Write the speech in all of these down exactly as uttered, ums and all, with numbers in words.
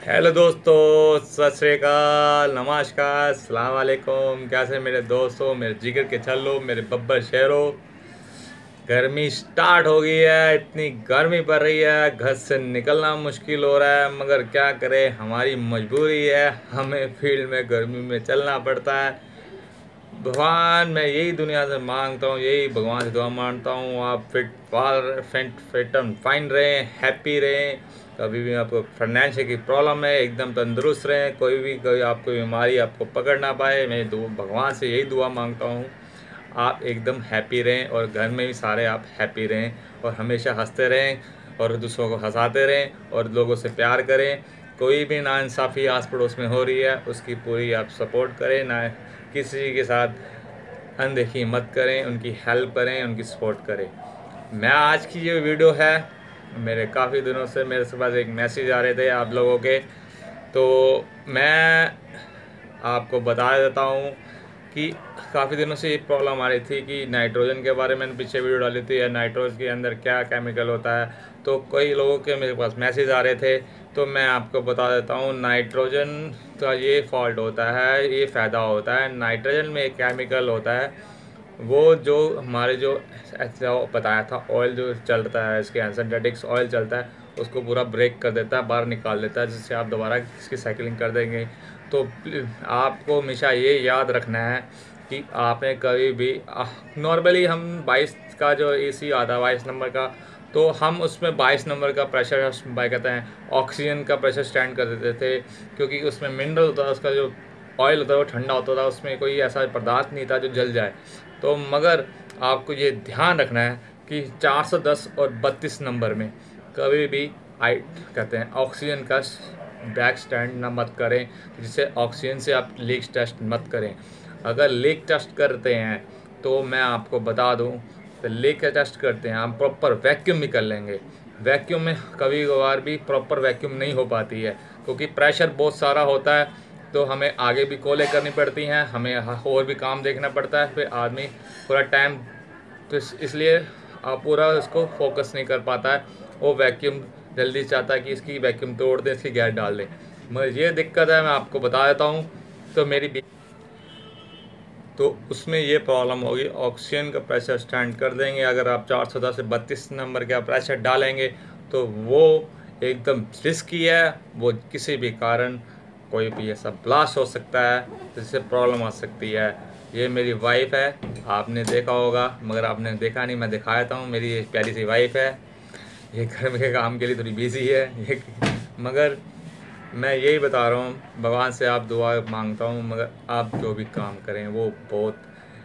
Hello दोस्तों, सत श्री अकाल, नमस्कार, अस्सलाम वालेकुम। कैसे मेरे दोस्तों, मेरे जिगर के छल्लो, मेरे बब्बर शेरों। गर्मी स्टार्ट हो गई है, इतनी गर्मी पड़ रही है, घर से निकलना मुश्किल हो रहा है, मगर क्या करें, हमारी मजबूरी है, हमें फील्ड में गर्मी में चलना पड़ता है। भगवान, मैं यही दुनिया से मांगता हूँ, यही भगवान से दुआ मांगता हूँ, आप fit for fit fit and fine रहें, हैप्पी रहें। कभी भी आपको फाइनेंशियल की प्रॉब्लम है, एकदम तंदुरुस्त रहें, कोई भी कोई आपको बीमारी आपको पकड़ ना पाए। मैं दु भगवान से यही दुआ मांगता हूँ, आप एकदम हैप्पी रहें और घर में भी सारे आप हैप्पी रहें और हमेशा हंसते रहें और दूसरों को हंसाते रहें और लोगों से प्यार करें। कोई भी नाइंसाफ़ी आस पड़ोस में हो रही है, उसकी पूरी आप सपोर्ट करें, ना किसी के साथ अनदेखी मत करें, उनकी हेल्प करें, उनकी सपोर्ट करें। मैं आज की जो वीडियो है, मेरे काफ़ी दिनों से मेरे से पास एक मैसेज आ रहे थे आप लोगों के, तो मैं आपको बता देता हूँ कि काफ़ी दिनों से ये प्रॉब्लम आ रही थी कि नाइट्रोजन के बारे में पीछे वीडियो डाली थी, या नाइट्रोजन के अंदर क्या केमिकल होता है। तो कई लोगों के मेरे पास मैसेज आ रहे थे, तो मैं आपको बता देता हूँ नाइट्रोजन का ये फॉल्ट होता है, ये फ़ायदा होता है। नाइट्रोजन में एक केमिकल होता है, वो जो हमारे जो ऐसा बताया था ऑयल जो चलता है, इसके सिंथेटिक्स ऑयल चलता है, उसको पूरा ब्रेक कर देता है, बाहर निकाल देता है, जिससे आप दोबारा इसकी साइकिलिंग कर देंगे। तो आपको हमेशा ये याद रखना है कि आपने कभी भी नॉर्मली हम बाईस का जो एसी आता है बाईस नंबर का, तो हम उसमें बाईस नंबर का प्रेशर बाई कहते हैं ऑक्सीजन का प्रेशर स्टैंड कर देते थे, क्योंकि उसमें मिनरल होता है, उसका जो ऑयल होता है वो ठंडा होता था, उसमें कोई ऐसा पदार्थ नहीं था जो जल जाए। तो मगर आपको ये ध्यान रखना है कि चार सौ दस और बत्तीस नंबर में कभी भी आई कहते हैं ऑक्सीजन का बैक स्टैंड ना मत करें, जिससे ऑक्सीजन से आप लीक टेस्ट मत करें। अगर लीक टेस्ट करते हैं तो मैं आपको बता दूं, तो लीक का टेस्ट करते हैं हम प्रॉपर वैक्यूम भी कर लेंगे। वैक्यूम में कभी कभार भी प्रॉपर वैक्यूम नहीं हो पाती है, क्योंकि प्रेशर बहुत सारा होता है, तो हमें आगे भी कॉलें करनी पड़ती हैं, हमें और भी काम देखना पड़ता है, फिर आदमी पूरा टाइम, तो इसलिए आप पूरा उसको फोकस नहीं कर पाता है। वो वैक्यूम जल्दी चाहता है कि इसकी वैक्यूम तोड़ दें, इसकी गैस डाल दें, मगर ये दिक्कत है, मैं आपको बता देता हूँ। तो मेरी तो उसमें ये प्रॉब्लम होगी, ऑक्सीजन का प्रेशर स्टैंड कर देंगे, अगर आप चार सौ दस से बत्तीस नंबर का प्रेशर डालेंगे तो वो एकदम रिस्की है, वो किसी भी कारण कोई भी ऐसा ब्लास्ट हो सकता है जिससे प्रॉब्लम आ सकती है। ये मेरी वाइफ है, आपने देखा होगा, मगर आपने देखा नहीं, मैं दिखा देता हूँ। मेरी एक प्यारी सी वाइफ है, ये घर के काम के लिए थोड़ी बिजी है ये, मगर मैं यही बता रहा हूँ, भगवान से आप दुआ मांगता हूँ, मगर आप जो भी काम करें वो बहुत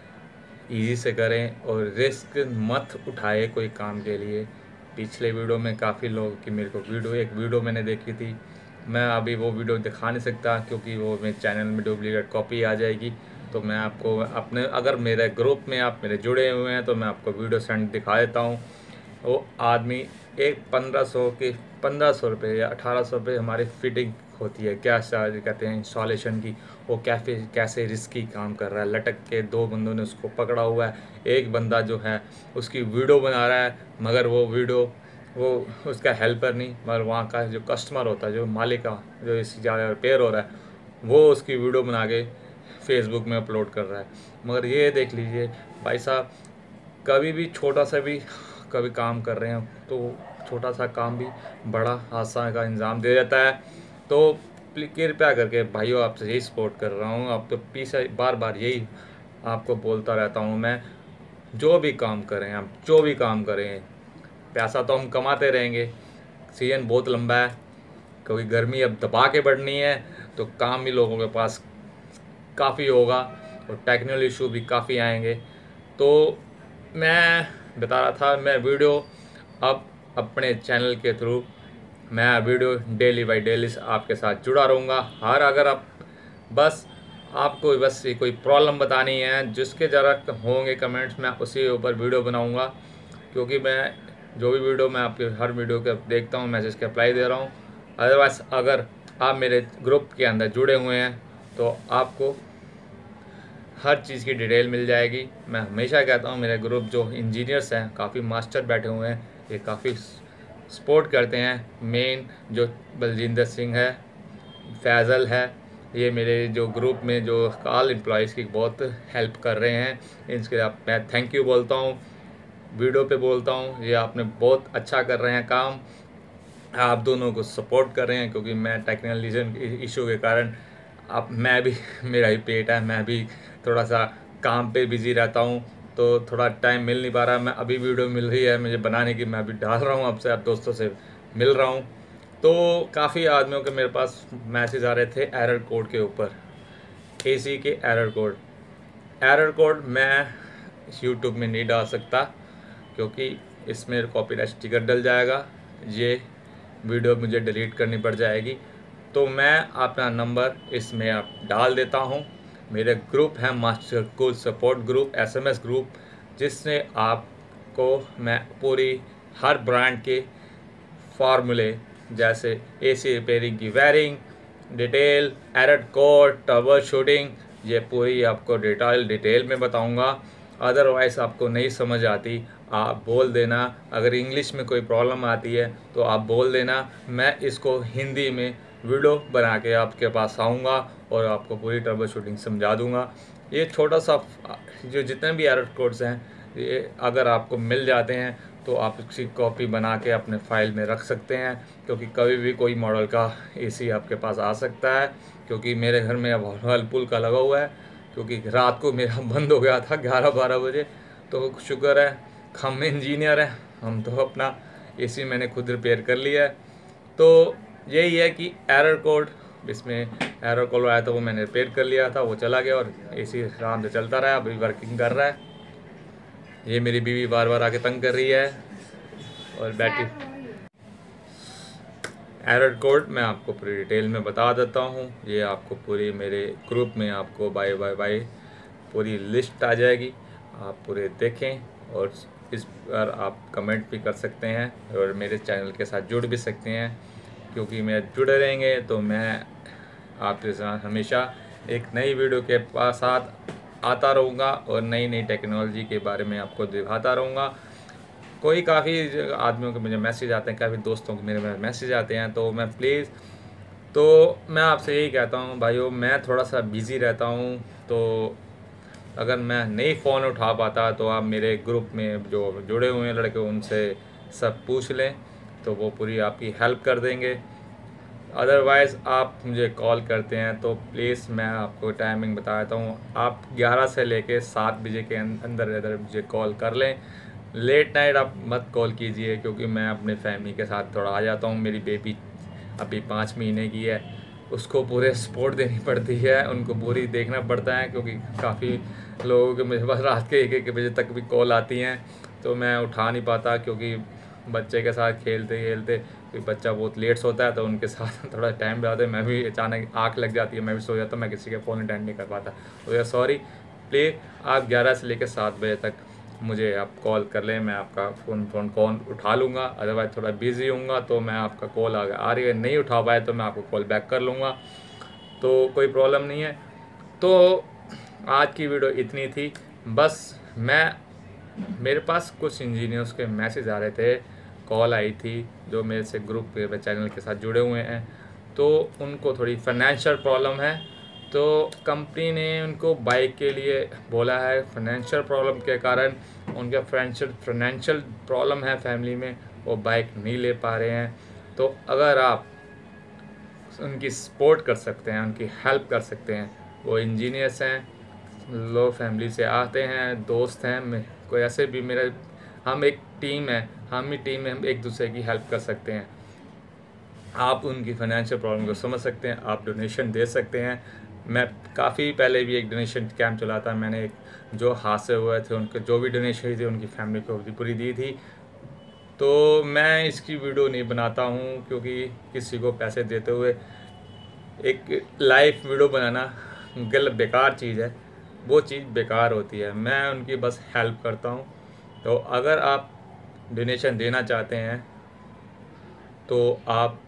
इजी से करें और रिस्क मत उठाए कोई काम के लिए। पिछले वीडियो में काफ़ी लोग की मेरे को वीडियो एक वीडियो मैंने देखी थी, मैं अभी वो वीडियो दिखा नहीं सकता क्योंकि वो मेरे चैनल में डुप्लीकेट कॉपी आ जाएगी। तो मैं आपको अपने, अगर मेरे ग्रुप में आप मेरे जुड़े हुए हैं तो मैं आपको वीडियो सेंड दिखा देता हूँ। वो आदमी एक पंद्रह सौ के पंद्रह सौ रुपये या अठारह सौ रुपये हमारी फिटिंग होती है, क्या चार्ज कहते हैं इंस्टॉलेशन की, वो कैफे कैसे रिस्की काम कर रहा है। लटक के दो बंदों ने उसको पकड़ा हुआ है, एक बंदा जो है उसकी वीडियो बना रहा है, मगर वो वीडियो वो उसका हेल्पर नहीं, मगर वहाँ का जो कस्टमर होता है, जो मालिक का जो इस जगह रिपेयर हो रहा है, वो उसकी वीडियो बना के फेसबुक में अपलोड कर रहा है। मगर ये देख लीजिए भाई साहब, कभी भी छोटा सा भी कभी काम कर रहे हैं तो छोटा सा काम भी बड़ा हादसा का इंजाम दे देता है। तो कृपया करके भाइयों, आपसे यही सपोर्ट कर रहा हूँ, आप तो पीछे बार बार यही आपको बोलता रहता हूँ मैं, जो भी काम करें आप, जो भी काम करें, पैसा तो हम कमाते रहेंगे, सीजन बहुत लंबा है, क्योंकि गर्मी अब दबा के बढ़नी है, तो काम भी लोगों के पास काफ़ी होगा और टेक्निकल इशू भी काफ़ी आएंगे। तो मैं बता रहा था, मैं वीडियो अब अपने चैनल के थ्रू मैं वीडियो डेली बाई डेली आपके साथ जुड़ा रहूँगा। हर अगर आप बस आपको बस ये कोई प्रॉब्लम बतानी है, जिसके ज़रा होंगे कमेंट्स, मैं उसी ऊपर वीडियो बनाऊँगा, क्योंकि मैं जो भी वीडियो मैं आपके हर वीडियो के देखता हूँ, मैसेज के अप्लाई दे रहा हूँ। अदरवाइज़ अगर आप मेरे ग्रुप के अंदर जुड़े हुए हैं तो आपको हर चीज़ की डिटेल मिल जाएगी। मैं हमेशा कहता हूँ, मेरे ग्रुप जो इंजीनियर्स हैं, काफ़ी मास्टर बैठे हुए हैं, ये काफ़ी सपोर्ट करते हैं। मेन जो बलजिंदर सिंह है, फैज़ल है, ये मेरे जो ग्रुप में जो ऑल एम्प्लॉयज़ की बहुत हेल्प कर रहे हैं, इनके लिए आप मैं थैंक यू बोलता हूँ, वीडियो पे बोलता हूँ। ये आपने बहुत अच्छा कर रहे हैं काम, आप दोनों को सपोर्ट कर रहे हैं, क्योंकि मैं टेक्निकल रीजन इशू के कारण अब मैं भी मेरा ही पेट है, मैं भी थोड़ा सा काम पे बिज़ी रहता हूँ, तो थोड़ा टाइम मिल नहीं पा रहा। मैं अभी वीडियो मिल रही है मुझे बनाने की, मैं अभी डाल रहा हूँ, आपसे आप दोस्तों से मिल रहा हूँ। तो काफ़ी आदमियों के मेरे पास मैसेज आ रहे थे एरर कोड के ऊपर, एसी के एरर कोड। एरर कोड मैं यूट्यूब में नहीं डाल सकता, क्योंकि इसमें कॉपीराइट स्टिकर डल जाएगा, ये वीडियो मुझे डिलीट करनी पड़ जाएगी। तो मैं अपना नंबर इसमें आप डाल देता हूँ। मेरे ग्रुप है master cool support group, SMS group, जिससे आपको मैं पूरी हर ब्रांड के फार्मूले जैसे एसी रिपेयरिंग की wiring detail, error code, troubleshooting, ये पूरी आपको डिटेल डिटेल में बताऊंगा। अदरवाइज़ आपको नहीं समझ आती आप बोल देना, अगर इंग्लिश में कोई प्रॉब्लम आती है तो आप बोल देना, मैं इसको हिंदी में वीडियो बना के आपके पास आऊँगा और आपको पूरी ट्रबल शूटिंग समझा दूँगा। ये छोटा सा जो जितने भी एरर कोड्स हैं, ये अगर आपको मिल जाते हैं तो आप इसकी कॉपी बना के अपने फाइल में रख सकते हैं, क्योंकि कभी भी कोई मॉडल का एसी आपके पास आ सकता है। क्योंकि मेरे घर में अब व्हर्लपूल का लगा हुआ है, क्योंकि रात को मेरा बंद हो गया था ग्यारह बारह बजे। तो शुक्र है हम इंजीनियर हैं, हम तो अपना एसी मैंने खुद रिपेयर कर लिया है। तो यही है कि एरर कोड, इसमें एरर कोड आया था वो मैंने रिपेयर कर लिया था, वो चला गया और एसी आराम से चलता रहा, अभी वर्किंग कर रहा है। ये मेरी बीवी बार बार आके तंग कर रही है और बैठी। एरर कोड मैं आपको पूरी डिटेल में बता देता हूँ, ये आपको पूरी मेरे ग्रुप में आपको बाय बाय बाय पूरी लिस्ट आ जाएगी, आप पूरे देखें और इस पर आप कमेंट भी कर सकते हैं और मेरे चैनल के साथ जुड़ भी सकते हैं, क्योंकि मैं जुड़े रहेंगे तो मैं आपके साथ हमेशा एक नई वीडियो के पास साथ आता रहूँगा और नई नई टेक्नोलॉजी के बारे में आपको दिखाता रहूँगा। कोई काफ़ी आदमियों के मुझे मैसेज आते हैं, काफ़ी दोस्तों के मेरे मैसेज आते हैं, तो मैं प्लीज़ तो मैं आपसे यही कहता हूँ भाइयों, मैं थोड़ा सा बिज़ी रहता हूँ, तो अगर मैं नहीं फ़ोन उठा पाता तो आप मेरे ग्रुप में जो जुड़े हुए हैं लड़के उनसे सब पूछ लें, तो वो पूरी आपकी हेल्प कर देंगे। अदरवाइज़ आप मुझे कॉल करते हैं तो प्लीज़ मैं आपको टाइमिंग बता देता हूँ, आप ग्यारह से लेके सात बजे के अंदर अंदर मुझे कॉल कर लें। लेट नाइट आप मत कॉल कीजिए, क्योंकि मैं अपने फैमिली के साथ थोड़ा आ जाता हूँ। मेरी बेबी अभी पाँच महीने की है, उसको पूरे सपोर्ट देनी पड़ती है, उनको पूरी देखना पड़ता है, क्योंकि काफ़ी लोगों के मेरे पास रात के एक एक बजे तक भी कॉल आती हैं, तो मैं उठा नहीं पाता, क्योंकि बच्चे के साथ खेलते खेलते कोई बच्चा बहुत लेट सोता है तो उनके साथ थोड़ा टाइम लगाते हैं, मैं भी अचानक आँख लग जाती है, मैं भी सो जाता हूँ, मैं किसी के फ़ोन अटेंड नहीं कर पाता। तो यार सॉरी, प्लीज़ आप ग्यारह से लेकर सात बजे तक मुझे आप कॉल कर लें, मैं आपका फ़ोन फ़ोन कॉल उठा लूँगा। अदरवाइज़ थोड़ा बिज़ी होऊंगा तो मैं आपका कॉल आ आ रही है नहीं उठा पाए तो मैं आपको कॉल बैक कर लूँगा, तो कोई प्रॉब्लम नहीं है। तो आज की वीडियो इतनी थी बस। मैं मेरे पास कुछ इंजीनियर्स के मैसेज आ रहे थे, कॉल आई थी जो मेरे से ग्रुप पे चैनल के साथ जुड़े हुए हैं, तो उनको थोड़ी फाइनेंशियल प्रॉब्लम है, तो कंपनी ने उनको बाइक के लिए बोला है। फाइनेंशियल प्रॉब्लम के कारण उनका फाइनेंशियल फाइनेंशियल प्रॉब्लम है फैमिली में, वो बाइक नहीं ले पा रहे हैं। तो अगर आप उनकी सपोर्ट कर सकते हैं, उनकी हेल्प कर सकते हैं, वो इंजीनियर्स हैं, लो फैमिली से आते हैं, दोस्त हैं, कोई ऐसे भी मेरा हम एक टीम है, हम ही टीम में हम एक दूसरे की हेल्प कर सकते हैं। आप उनकी फाइनेंशियल प्रॉब्लम को समझ सकते हैं, आप डोनेशन दे सकते हैं। मैं काफ़ी पहले भी एक डोनेशन कैंप चला था, मैंने एक जो हादसे हुए थे उनके जो भी डोनेशन थी उनकी फैमिली को पूरी दी थी। तो मैं इसकी वीडियो नहीं बनाता हूँ, क्योंकि किसी को पैसे देते हुए एक लाइव वीडियो बनाना गलत बेकार चीज़ है, वो चीज़ बेकार होती है। मैं उनकी बस हेल्प करता हूँ। तो अगर आप डोनेशन देना चाहते हैं तो आप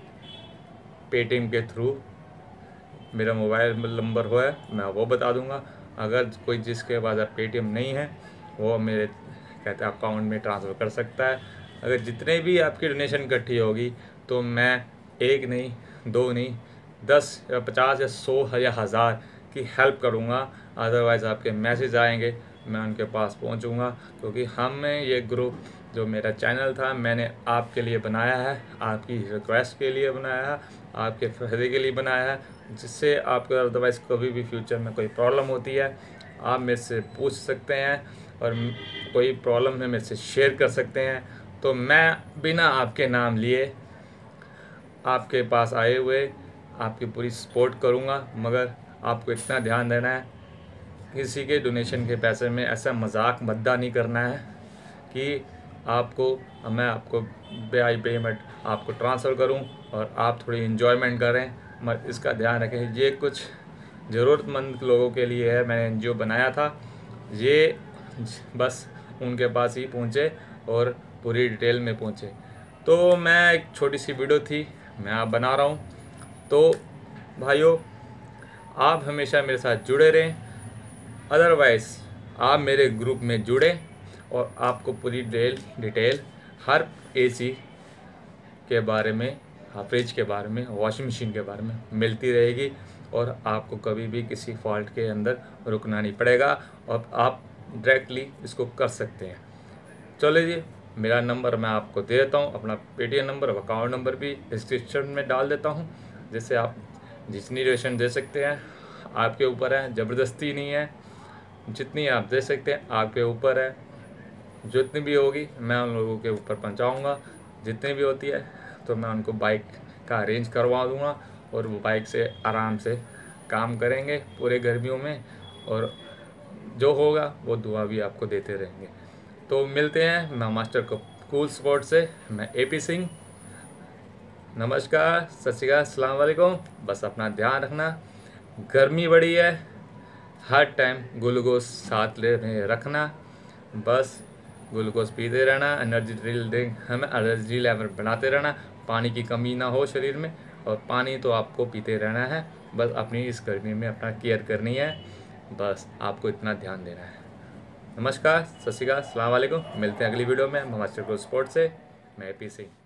पेटीएम के थ्रू, मेरा मोबाइल नंबर हो है मैं वो बता दूंगा। अगर कोई जिसके पास पेटीएम नहीं है वो मेरे कहते हैं अकाउंट में ट्रांसफ़र कर सकता है। अगर जितने भी आपकी डोनेशन इकट्ठी होगी तो मैं एक नहीं दो नहीं दस या पचास या सौ या हज़ार की हेल्प करूँगा। अदरवाइज़ आपके मैसेज आएंगे, मैं उनके पास पहुँचूँगा, क्योंकि हमें ये ग्रुप जो मेरा चैनल था मैंने आपके लिए बनाया है, आपकी रिक्वेस्ट के लिए बनाया है, आपके फ़ायदे के लिए बनाया है, जिससे आपको अदरवाइज़ कभी भी फ्यूचर में कोई प्रॉब्लम होती है आप मेरे से पूछ सकते हैं, और कोई प्रॉब्लम है मेरे से शेयर कर सकते हैं। तो मैं बिना आपके नाम लिए आपके पास आए हुए आपकी पूरी सपोर्ट करूँगा, मगर आपको इतना ध्यान देना है किसी के डोनेशन के पैसे में ऐसा मजाक मद्दा नहीं करना है कि आपको मैं आपको बाई पेमेंट आपको ट्रांसफ़र करूं और आप थोड़ी इन्जॉयमेंट करें। मगर इसका ध्यान रखें, ये कुछ ज़रूरतमंद लोगों के लिए है। मैंने एन जी ओ बनाया था, ये बस उनके पास ही पहुँचे और पूरी डिटेल में पहुँचे। तो मैं एक छोटी सी वीडियो थी मैं आप बना रहा हूँ। तो भाइयों, आप हमेशा मेरे साथ जुड़े रहें, अदरवाइज़ आप मेरे ग्रुप में जुड़े और आपको पूरी डिटेल डिटेल हर एसी के बारे में, फ्रिज के बारे में, वॉशिंग मशीन के बारे में मिलती रहेगी, और आपको कभी भी किसी फॉल्ट के अंदर रुकना नहीं पड़ेगा और आप डायरेक्टली इसको कर सकते हैं। चलो जी, मेरा नंबर मैं आपको दे देता हूँ, अपना पेटीएम नंबर और अकाउंट नंबर भी डिस्क्रिप्शन में डाल देता हूँ, जिससे आप जितनी डोनेशन दे सकते हैं आपके ऊपर है, ज़बरदस्ती नहीं है, जितनी आप दे सकते हैं आपके ऊपर है। जितनी भी होगी मैं उन लोगों के ऊपर पहुंचाऊंगा, जितनी भी होती है तो मैं उनको बाइक का अरेंज करवा दूंगा, और वो बाइक से आराम से काम करेंगे पूरे गर्मियों में, और जो होगा वो दुआ भी आपको देते रहेंगे। तो मिलते हैं, मैं मास्टर को कूल स्पोर्ट से, मैं ए पी सिंह। नमस्कार, सत श्री अकाल, अस्सलाम वालेकुम। बस अपना ध्यान रखना, गर्मी बड़ी है, हर टाइम ग्लूकोज साथ ले रखना, बस ग्लूकोज पीते रहना, एनर्जी ड्रिंक हमें एनर्जी लेवल बनाते रहना, पानी की कमी ना हो शरीर में, और पानी तो आपको पीते रहना है। बस अपनी इस गर्मी में अपना केयर करनी है, बस आपको इतना ध्यान देना है। नमस्कार, सत श्री अकाल, अस्सलाम वालेकुम। मिलते हैं अगली वीडियो में मास्टर को स्पोर्ट से, मैं ए पी सिंह।